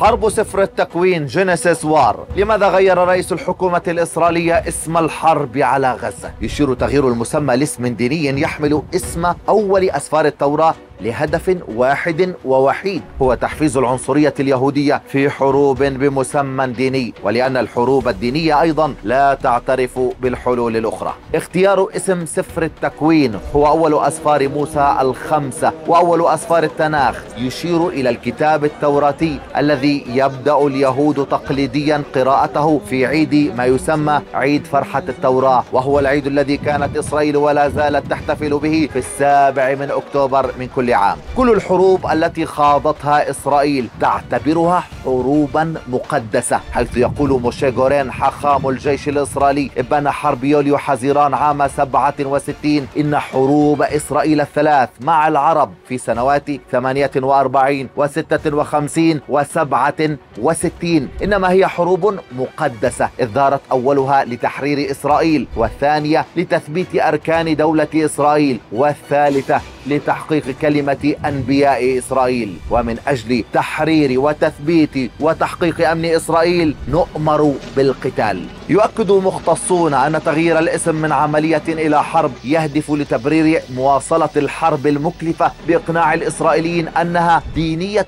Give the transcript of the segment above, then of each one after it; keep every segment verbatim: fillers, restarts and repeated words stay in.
حرب سفر التكوين جينيسيس وار. لماذا غير رئيس الحكومة الإسرائيلية اسم الحرب على غزة؟ يشير تغيير المسمى لاسم ديني يحمل اسم أول أسفار التوراة لهدف واحد ووحيد، هو تحفيز العنصرية اليهودية في حروب بمسمى ديني، ولأن الحروب الدينية أيضا لا تعترف بالحلول الأخرى. اختيار اسم سفر التكوين هو أول أسفار موسى الخمسة وأول أسفار التناخ، يشير إلى الكتاب التوراتي الذي يبدأ اليهود تقليديا قراءته في عيد ما يسمى عيد فرحة التوراة، وهو العيد الذي كانت إسرائيل ولا زالت تحتفل به في السابع من أكتوبر من كل عام. كل الحروب التي خاضتها إسرائيل تعتبرها حروبا مقدسة، حيث يقول موشي غورين حاخام الجيش الإسرائيلي ابان حرب يوليو حزيران عام سبعة وستين إن حروب إسرائيل الثلاث مع العرب في سنوات ثمانية وأربعين وستة وخمسين وسبعة وستين إنما هي حروب مقدسة، إذ دارت أولها لتحرير إسرائيل، والثانية لتثبيت أركان دولة إسرائيل، والثالثة لتحقيق كلمة أنبياء إسرائيل. ومن أجل تحرير وتثبيت وتحقيق أمن إسرائيل نؤمر بالقتال. يؤكد مختصون أن تغيير الاسم من عملية إلى حرب يهدف لتبرير مواصلة الحرب المكلفة بإقناع الإسرائيليين أنها دينية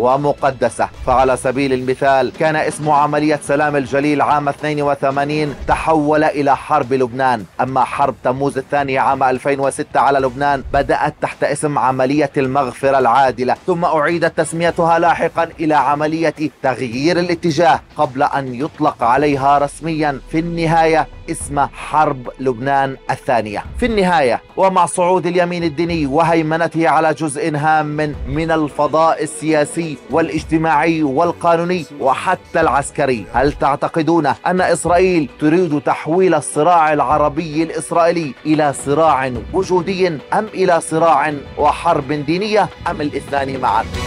ومقدسة. فعلى سبيل المثال كان اسم عملية سلام الجليل عام اثنين وثمانين تحول إلى حرب لبنان، أما حرب تموز الثانية عام ألفين وستة على لبنان بدأت تحت اسم عملية المغفرة العادلة، ثم أعيدت تسميتها لاحقا إلى عملية تغيير الاتجاه قبل أن يطلق عليها رسميا في النهاية اسم حرب لبنان الثانية. في النهاية ومع صعود اليمين الديني وهيمنته على جزء هام من الفضاء السياسي والاجتماعي والقانوني وحتى العسكري، هل تعتقدون أن إسرائيل تريد تحويل الصراع العربي الإسرائيلي إلى صراع وجودي أم إلى صراع وحرب دينية أم الاثنان معا؟